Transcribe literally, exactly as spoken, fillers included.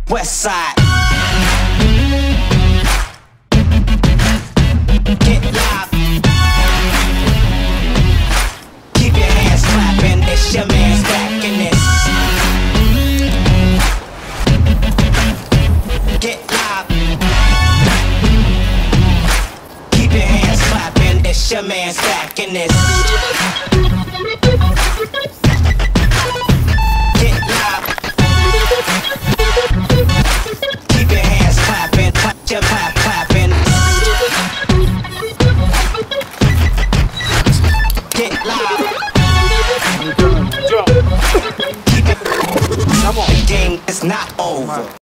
West side. Get live. Keep your hands clapping. It's your man's back in this. Get live. Keep your hands clapping. It's your man's back in this. Get live. Keep your hands clapping. Clap your clap clapping. Get live. Keep it. The game is not over.